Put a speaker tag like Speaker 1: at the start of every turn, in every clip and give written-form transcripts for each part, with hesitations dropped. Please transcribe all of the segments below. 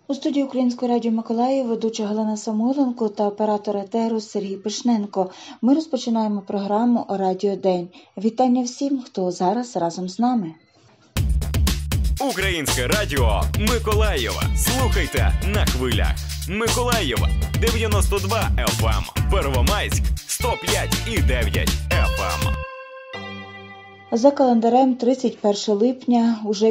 Speaker 1: У студії Українського радіо Миколаїв ведуча Галина Самойленко та оператор етеру Сергій Пишненко. Ми розпочинаємо програму «Радіо День». Вітання всім, хто зараз разом з нами.
Speaker 2: Українське радіо Миколаєва. Слухайте на хвилях. Миколаєва 92 FM, Первомайськ 105,9 FM.
Speaker 1: За календарем 31 липня, уже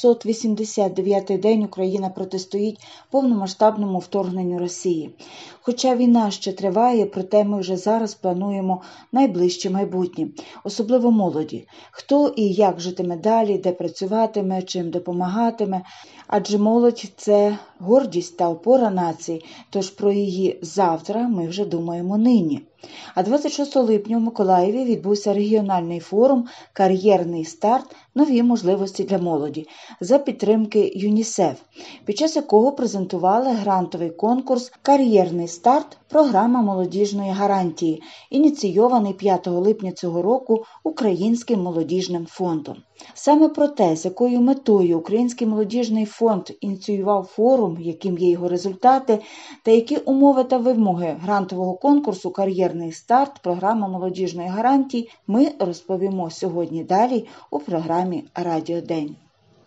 Speaker 1: 889-й день Україна протистоїть повномасштабному вторгненню Росії. Хоча війна ще триває, проте ми вже зараз плануємо найближче майбутнє, особливо молоді. Хто і як житиме далі, де працюватиме, чим допомагатиме. Адже молодь – це гордість та опора нації, тож про її завтра ми вже думаємо нині. А 26 липня у Миколаєві відбувся регіональний форум «Кар'єрний старт. Нові можливості для молоді» за підтримки ЮНІСЕФ, під час якого презентували грантовий конкурс «Кар'єрний старт. Програма молодіжної гарантії», ініційований 5 липня цього року Українським молодіжним фондом. Саме про те, з якою метою Український молодіжний фонд ініціював форум, яким є його результати, та які умови та вимоги грантового конкурсу «Кар'єрний старт. Програма молодіжної гарантії», ми розповімо сьогодні далі у програмі «Радіо День».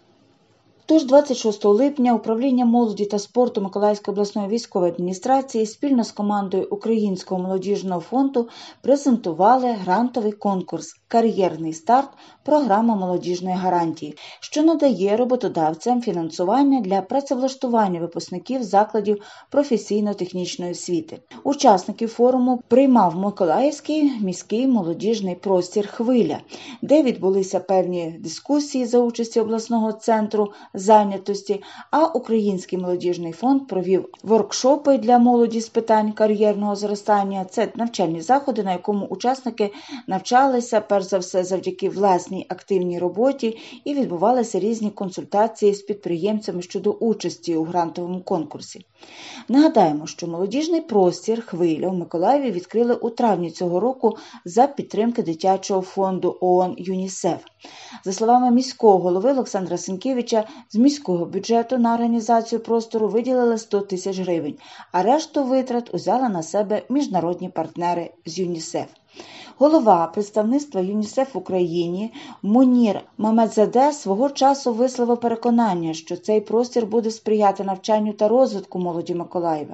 Speaker 1: Тож 26 липня Управління молоді та спорту Миколаївської обласної військової адміністрації спільно з командою Українського молодіжного фонду презентували грантовий конкурс «Кар'єрний старт. Програма молодіжної гарантії», що надає роботодавцям фінансування для працевлаштування випускників закладів професійно-технічної освіти. Учасників форуму приймав Миколаївський міський молодіжний простір «Хвиля», де відбулися певні дискусії за участі обласного центру зайнятості, а Український молодіжний фонд провів воркшопи для молоді з питань кар'єрного зростання. Це навчальні заходи, на якому учасники навчалися, перш за все, завдяки власній активній роботі, і відбувалися різні консультації з підприємцями щодо участі у грантовому конкурсі. Нагадаємо, що молодіжний простір «Хвиля» у Миколаєві відкрили у травні цього року за підтримки дитячого фонду ООН ЮНІСЕФ. За словами міського голови Олександра Сенкевича, з міського бюджету на організацію простору виділили 100 тисяч гривень, а решту витрат узяли на себе міжнародні партнери з ЮНІСЕФ. Голова представництва ЮНІСЕФ в Україні Мунір Мамедзаде свого часу висловив переконання, що цей простір буде сприяти навчанню та розвитку молоді Миколаєва.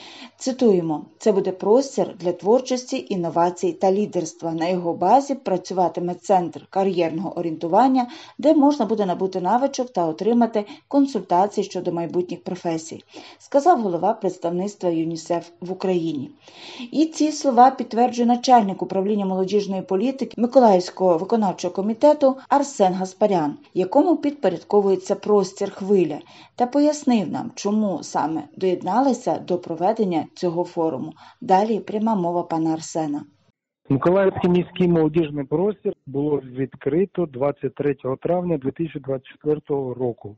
Speaker 1: Цитуємо: «Це буде простір для творчості, інновацій та лідерства. На його базі працюватиме центр кар'єрного орієнтування, де можна буде набути навичок та отримати консультації щодо майбутніх професій», сказав голова представництва ЮНІСЕФ в Україні. І ці слова підтверджує начальник управління молодіжної політики Миколаївського виконавчого комітету Арсен Гаспарян, якому підпорядковується простір «Хвиля», та пояснив нам, чому саме доєдналися до проведення цього форуму. Далі пряма мова пана Арсена.
Speaker 3: Миколаївський міський молодіжний простір було відкрито 23 травня 2024 року.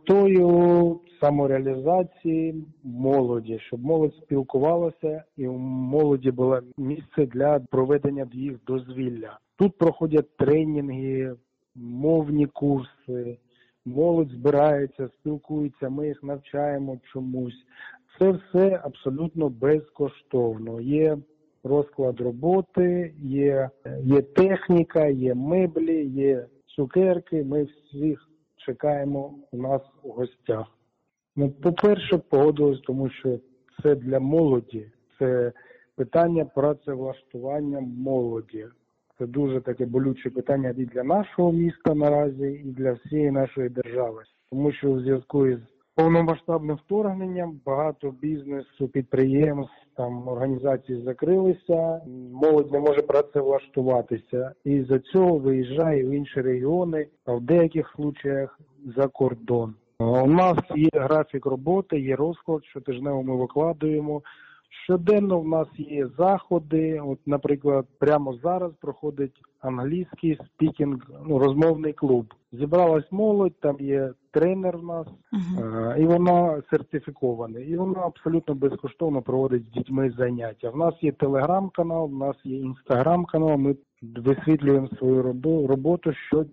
Speaker 3: Метою самореалізації молоді, щоб молодь спілкувалася і у молоді було місце для проведення їх дозвілля. Тут проходять тренінги, мовні курси, молодь збирається, спілкується, ми їх навчаємо чомусь. Це все абсолютно безкоштовно. Є розклад роботи, є техніка, є меблі, є цукерки. Ми всіх чекаємо у нас у гостях. По-перше, погодилось, тому що це для молоді, це питання працевлаштування молоді. Це дуже таке болюче питання і для нашого міста наразі, і для всієї нашої держави. Тому що у зв'язку із повномасштабним вторгненням багато бізнесу, підприємств, організацій закрилися, молодь не може працевлаштуватися. І за цього виїжджає в інші регіони, а в деяких случаях за кордон. У нас є графік роботи, є розклад, щотижнево ми викладуємо. Щоденно в нас є заходи, от, наприклад, прямо зараз проходить англійський спікінг, розмовний клуб. Зібралась молодь, там є тренер у нас, і вона сертифікована. І вона абсолютно безкоштовно проводить з дітьми заняття. В нас є телеграм-канал, в нас є інстаграм-канал, ми висвітлюємо свою роботу щодня.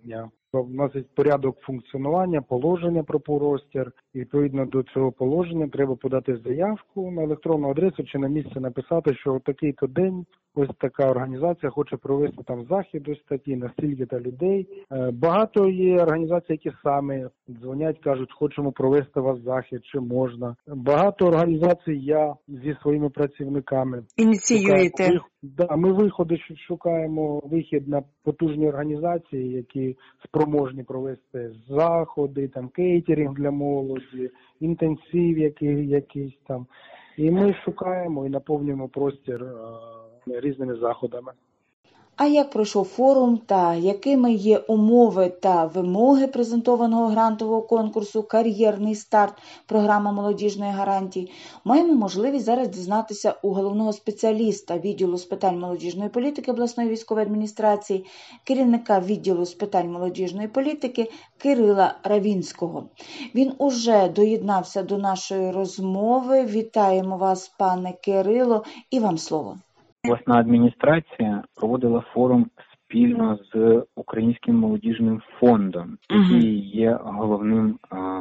Speaker 3: У нас є порядок функціонування, положення про простір. І відповідно до цього положення треба подати заявку на електронну адресу чи на місце написати, що такий-то день ось така організація хоче провести там захід ось такий, на стільки-то людей. Багато є організацій, які самі дзвонять, кажуть, хочемо провести у вас захід, чи можна. Багато організацій я зі своїми працівниками
Speaker 4: ініціюєте.
Speaker 3: Ми виходи шукаємо, вихід на потужні організації, які спроможні провести заходи, там кейтеринг для молоді, інтенсив якийсь там. І ми шукаємо і наповнюємо простір різними заходами.
Speaker 1: А як пройшов форум та якими є умови та вимоги презентованого грантового конкурсу «Кар'єрний старт. Програма молодіжної гарантії», маємо можливість зараз дізнатися у головного спеціаліста відділу з питань молодіжної політики обласної військової адміністрації, керівника відділу з питань молодіжної політики Кирила Равінського. Він уже доєднався до нашої розмови. Вітаємо вас, пане Кирило, і вам слово.
Speaker 5: Обласна адміністрація проводила форум спільно з Українським молодіжним фондом, який є головним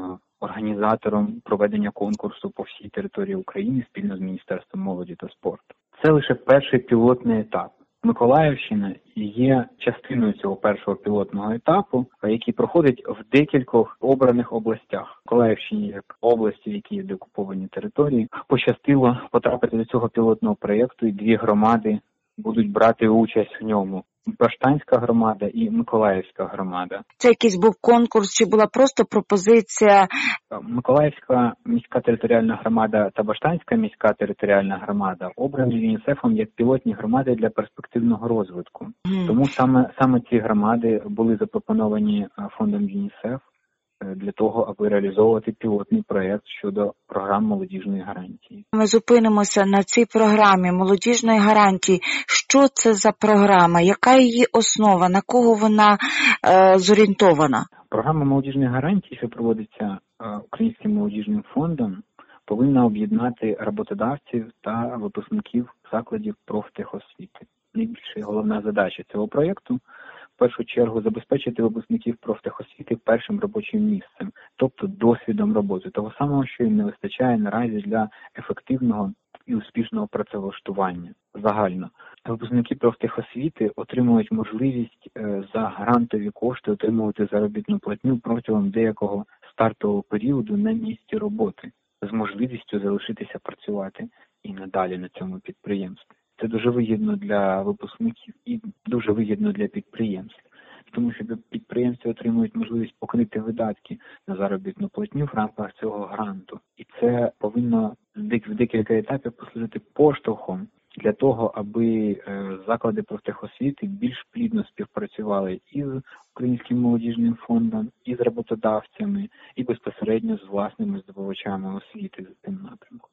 Speaker 5: організатором проведення конкурсу по всій території України спільно з Міністерством молоді та спорту. Це лише перший пілотний етап. Миколаївщина є частиною цього першого пілотного етапу, який проходить в декількох обраних областях. Миколаївщині, як області, в якій є деокуповані території, пощастило потрапити до цього пілотного проєкту, і дві громади будуть брати участь в ньому. Баштанська громада і Миколаївська громада.
Speaker 4: Це якийсь був конкурс, чи була просто пропозиція?
Speaker 5: Миколаївська міська територіальна громада та Баштанська міська територіальна громада обрані ЮНІСЕФом як пілотні громади для перспективного розвитку. Тому саме ці громади були запропоновані фондом ЮНІСЕФ для того, аби реалізовувати пілотний проєкт щодо програм молодіжної гарантії.
Speaker 4: Ми зупинимося на цій програмі молодіжної гарантії. Що це за програма? Яка її основа? На кого вона зорієнтована?
Speaker 5: Програма молодіжної гарантії, що проводиться Українським молодіжним фондом, повинна об'єднати роботодавців та випускників закладів профтехосвіти. Найбільша головна задача цього проєкту – в першу чергу забезпечити випускників профтехосвіти першим робочим місцем, тобто досвідом роботи, того самого, що їм не вистачає наразі для ефективного і успішного працевлаштування загально. Випускники профтехосвіти отримують можливість за грантові кошти отримувати заробітну платню протягом деякого стартового періоду на місці роботи з можливістю залишитися працювати і надалі на цьому підприємстві. Це дуже вигідно для випускників і дуже вигідно для підприємств, тому що підприємці отримують можливість покрити видатки на заробітну платню в рамках цього гранту. І це повинно в декілька етапів послужити поштовхом для того, аби заклади профтехосвіти більш плідно співпрацювали і з Українським молодіжним фондом, і з роботодавцями, і безпосередньо з власними здобувачами освіти за цим напрямком.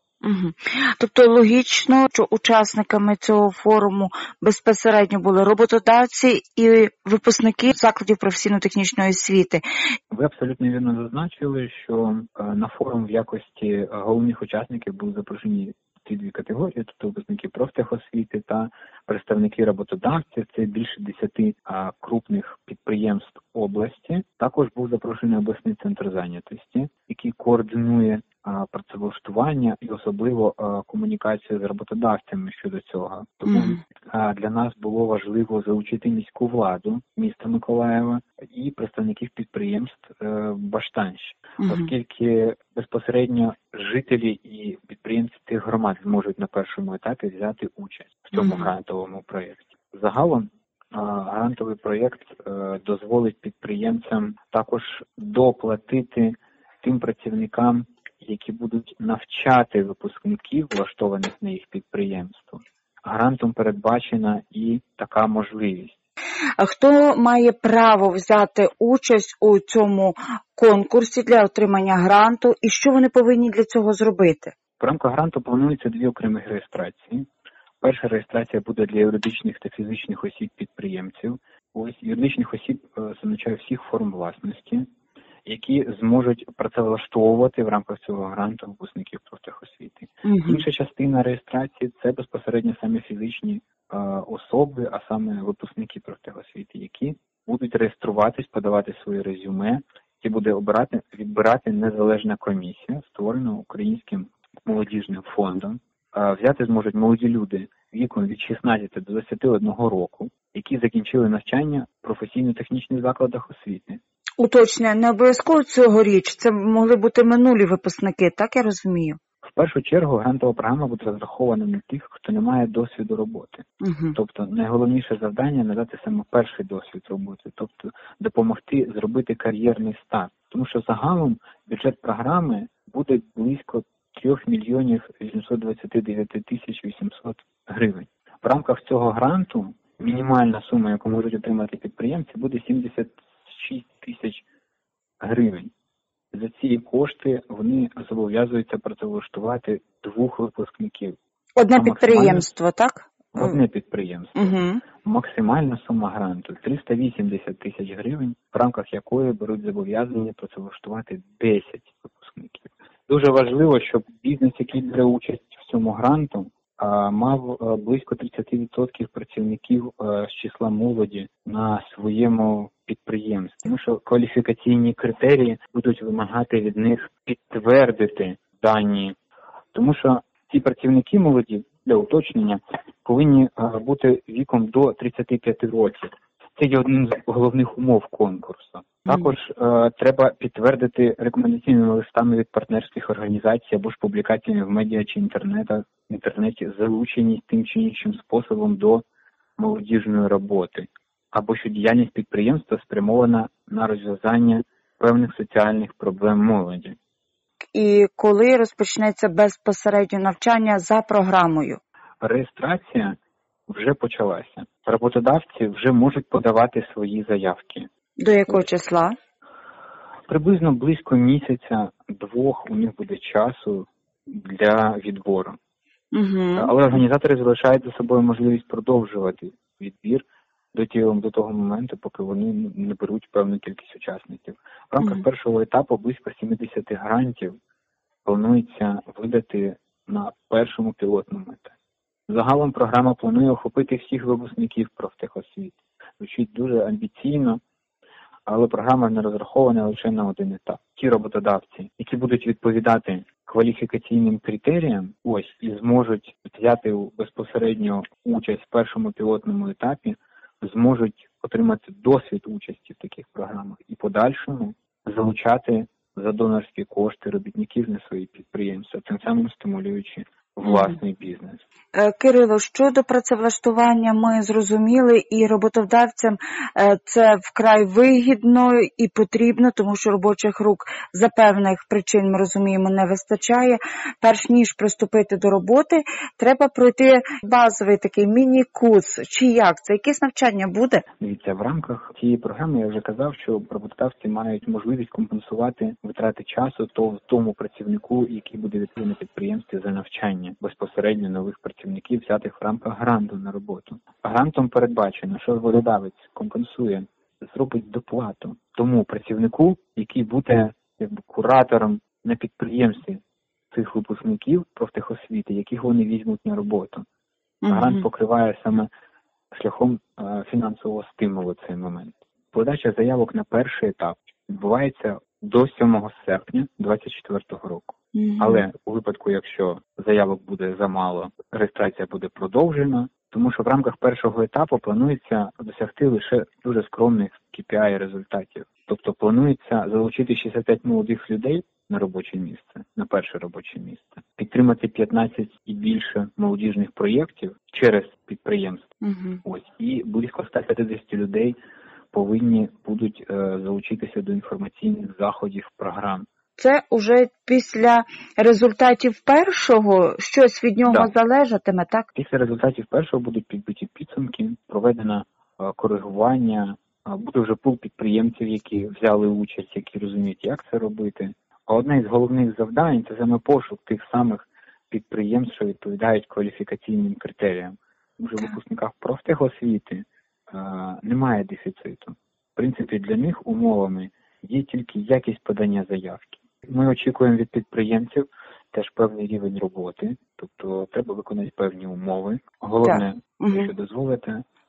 Speaker 4: Тобто логічно, що учасниками цього форуму безпосередньо були роботодавці і випускники закладів професійно-технічної освіти.
Speaker 5: Ви абсолютно вірно зазначили, що на форум в якості головних учасників були запрошені ці дві категорії, тобто випускники профтехосвіти та представники роботодавців. Це більше 10 крупних підприємств області. Також був запрошений обласний центр зайнятості, який координує працевлаштування і особливо комунікацію з роботодавцями щодо цього. Тому для нас було важливо залучити міську владу міста Миколаєва і представників підприємств Баштанщини, оскільки безпосередньо жителі і підприємці тих громад зможуть на першому етапі взяти участь в цьому грантовому проєкті. Загалом грантовий проєкт дозволить підприємцям також доплатити тим працівникам, які будуть навчати випускників, влаштованих на їх підприємство. Грантом передбачена і така можливість.
Speaker 4: А хто має право взяти участь у цьому конкурсі для отримання гранту і що вони повинні для цього зробити?
Speaker 5: В рамках гранту планується 2 окремі реєстрації. Перша реєстрація буде для юридичних та фізичних осіб-підприємців. Ось юридичних осіб означає всіх форм власності, які зможуть працевлаштовувати в рамках цього гранту випускників профтехосвіти. Інша частина реєстрації – це безпосередньо саме фізичні особи, а саме випускники профтехосвіти, які будуть реєструватись, подавати свої резюме, і буде відбирати незалежна комісія, створена Українським молодіжним фондом. Взяти зможуть молоді люди віком від 16 до 21 року, які закінчили навчання в професійно-технічних закладах освіти.
Speaker 4: Уточнення, не обов'язково цьогоріч, це могли бути минулі випускники, так я розумію?
Speaker 5: В першу чергу грантова програма буде розрахована на тих, хто не має досвіду роботи.
Speaker 4: Угу.
Speaker 5: Тобто найголовніше завдання – надати саме перший досвід роботи, тобто допомогти зробити кар'єрний старт. Тому що загалом бюджет програми буде близько 3 мільйонів 829 тисяч 800 гривень. В рамках цього гранту мінімальна сума, яку можуть отримати підприємці, буде 76 тисяч гривень. За ці кошти вони зобов'язуються працевлаштувати 2 випускників.
Speaker 4: Одне підприємство, так?
Speaker 5: Одне підприємство.
Speaker 4: Угу.
Speaker 5: Максимальна сума гранту – 380 тисяч гривень, в рамках якої беруть зобов'язання працевлаштувати 10 випускників. Дуже важливо, щоб бізнес, який бере участь в цьому гранту, мав близько 30% працівників з числа молоді на своєму підприємстві. Тому що кваліфікаційні критерії будуть вимагати від них підтвердити дані. Тому що ці працівники молоді, для уточнення, повинні бути віком до 35 років. Це є одним з головних умов конкурсу. Також треба підтвердити рекомендаційними листами від партнерських організацій або ж публікаціями в медіа чи інтернеті залучені тим чи іншим способом до молодіжної роботи, або що діяльність підприємства спрямована на розв'язання певних соціальних проблем молоді.
Speaker 4: І коли розпочнеться безпосередньо навчання за програмою?
Speaker 5: Реєстрація вже почалася. Роботодавці вже можуть подавати свої заявки.
Speaker 4: До якого числа?
Speaker 5: Приблизно близько місяця-двох у них буде часу для відбору.
Speaker 4: Угу.
Speaker 5: Але організатори залишають за собою можливість продовжувати відбір до того моменту, поки вони не беруть певну кількість учасників. В рамках першого етапу близько 70 грантів планується видати на першому пілотному етапі. Загалом програма планує охопити всіх випускників профтехосвіти. Звучить дуже амбіційно, але програма не розрахована лише на один етап. Ті роботодавці, які будуть відповідати кваліфікаційним критеріям, і зможуть взяти безпосередньо участь в першому пілотному етапі, зможуть отримати досвід участі в таких програмах і подальшому залучати за донорські кошти робітників на свої підприємства, тим самим стимулюючи власний бізнес.
Speaker 4: Кирило, щодо працевлаштування ми зрозуміли, і роботодавцям це вкрай вигідно і потрібно, тому що робочих рук за певних причин, ми розуміємо, не вистачає. Перш ніж приступити до роботи, треба пройти базовий такий міні-курс. Чи як? Це якесь навчання буде?
Speaker 5: Дивіться, в рамках цієї програми я вже казав, що роботодавці мають можливість компенсувати витрати часу тому працівнику, який буде відповідати на підприємстві за навчання безпосередньо нових працівників, взятих в рамках гранту на роботу. Грантом передбачено, що роботодавець компенсує, зробить доплату тому працівнику, який буде куратором на підприємстві цих випускників профтехосвіти, яких вони візьмуть на роботу. Грант покриває саме шляхом фінансового стимулу цей момент. Подача заявок на перший етап відбувається до 7 серпня 2024 року. Але у випадку, якщо заявок буде замало, реєстрація буде продовжена, тому що в рамках першого етапу планується досягти лише дуже скромних KPI результатів. Тобто планується залучити 65 молодих людей на робоче місце, на перше робоче місце, підтримати 15 і більше молодіжних проєктів через підприємство. І близько 150 людей повинні будуть залучитися до інформаційних заходів програм.
Speaker 4: Це уже після результатів першого щось від нього залежатиме, так?
Speaker 5: Після результатів першого будуть підбиті підсумки, проведено коригування, буде вже пул підприємців, які взяли участь, які розуміють, як це робити. А одне із головних завдань – це саме пошук тих самих підприємств, що відповідають кваліфікаційним критеріям. Вже в випускниках профтехосвіти немає дефіциту. В принципі, для них умовами є тільки якість подання заявки. Ми очікуємо від підприємців теж певний рівень роботи, тобто треба виконати певні умови. Головне, якщо дозволите,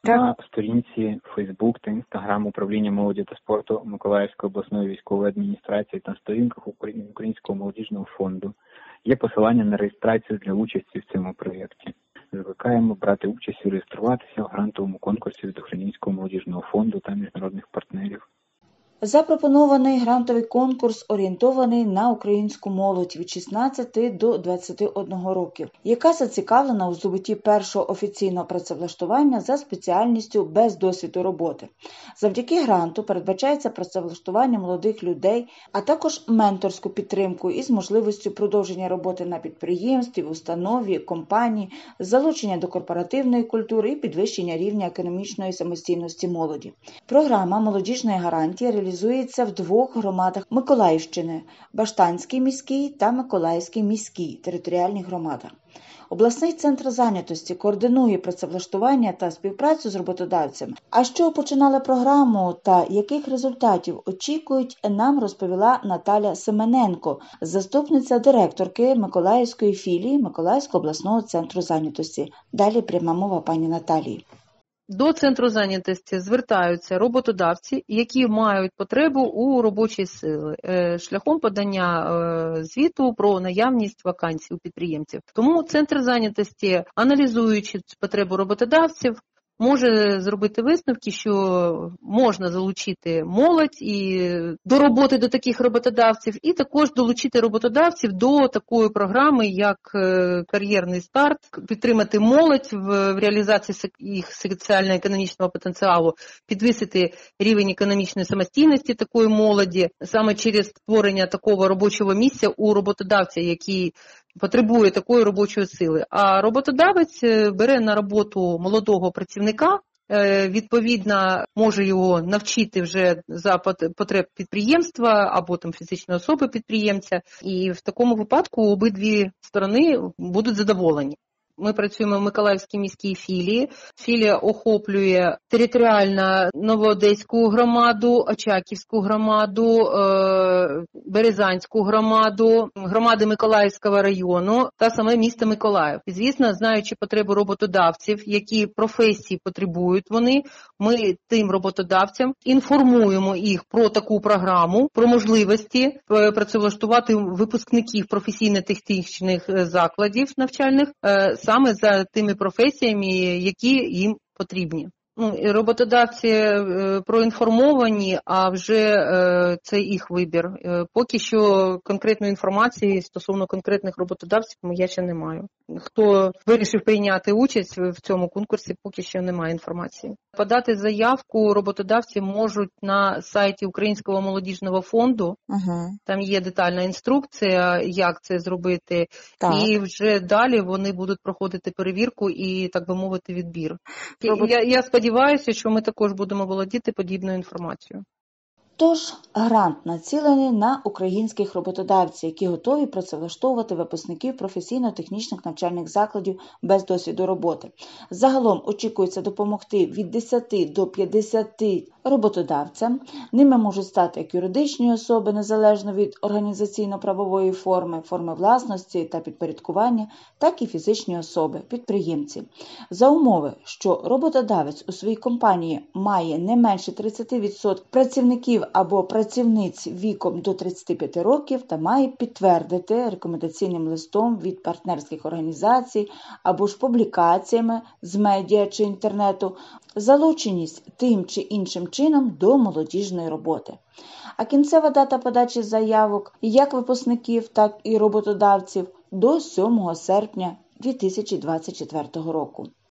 Speaker 5: На сторінці Facebook та Instagram управління молоді та спорту Миколаївської обласної військової адміністрації та сторінках Українського молодіжного фонду є посилання на реєстрацію для участі в цьому проєкті. Закликаємо брати участь і реєструватися в грантовому конкурсі від Українського молодіжного фонду та міжнародних партнерів.
Speaker 1: Запропонований грантовий конкурс орієнтований на українську молодь від 16 до 21 років, яка зацікавлена у здобутті першого офіційного працевлаштування за спеціальністю без досвіду роботи. Завдяки гранту передбачається працевлаштування молодих людей, а також менторську підтримку із можливістю продовження роботи на підприємстві, в установі, компанії, залучення до корпоративної культури і підвищення рівня економічної самостійності молоді. Програма молодіжної гарантії реалізується в двох громадах Миколаївщини – Баштанській міській та Миколаївській міській територіальних громадах. Обласний центр зайнятості координує працевлаштування та співпрацю з роботодавцями. А що починали програму та яких результатів очікують, нам розповіла Наталя Семененко, заступниця директорки Миколаївської філії Миколаївського обласного центру зайнятості. Далі пряма мова пані Наталії.
Speaker 6: До центру зайнятості звертаються роботодавці, які мають потребу у робочій сили, шляхом подання звіту про наявність вакансій у підприємців. Тому центр зайнятості, аналізуючи потребу роботодавців, може зробити висновки, що можна залучити молодь і до роботи до таких роботодавців, і також долучити роботодавців до такої програми, як кар'єрний старт, підтримати молодь в реалізації їх соціально-економічного потенціалу, підвисити рівень економічної самостійності такої молоді, саме через створення такого робочого місця у роботодавця, який потребує такої робочої сили. А роботодавець бере на роботу молодого працівника, відповідно, може його навчити вже за потреб підприємства або там фізичної особи підприємця. І в такому випадку обидві сторони будуть задоволені. Ми працюємо в Миколаївській міській філії. Філія охоплює територіально Новоодеську громаду, Очаківську громаду, Березанську громаду, громади Миколаївського району та саме місто Миколаїв. І, звісно, знаючи потребу роботодавців, які професії потребують вони, ми тим роботодавцям інформуємо їх про таку програму, про можливості працевлаштувати випускників професійно-технічних закладів навчальних, саме за тими професіями, які їм потрібні. Роботодавці проінформовані, а вже це їх вибір. Поки що конкретної інформації стосовно конкретних роботодавців я ще не маю. Хто вирішив прийняти участь в цьому конкурсі, поки що немає інформації. Подати заявку роботодавці можуть на сайті Українського молодіжного фонду. Там є детальна інструкція, як це зробити. Так. І вже далі вони будуть проходити перевірку і, так би мовити, відбір. Я сподіваюся, що ми також будемо володіти подібною інформацією.
Speaker 1: Тож, грант націлений на українських роботодавців, які готові працевлаштовувати випускників професійно-технічних навчальних закладів без досвіду роботи. Загалом очікується допомогти від 10 до 50 роботодавцям. Ними можуть стати як юридичні особи, незалежно від організаційно-правової форми власності та підпорядкування, так і фізичні особи, підприємці. За умови, що роботодавець у своїй компанії має не менше 30% працівників або працівниць віком до 35 років та має підтвердити рекомендаційним листом від партнерських організацій або ж публікаціями з медіа чи інтернету залученість тим чи іншим чином до молодіжної роботи. А кінцева дата подачі заявок як випускників, так і роботодавців до 7 серпня 2024 року.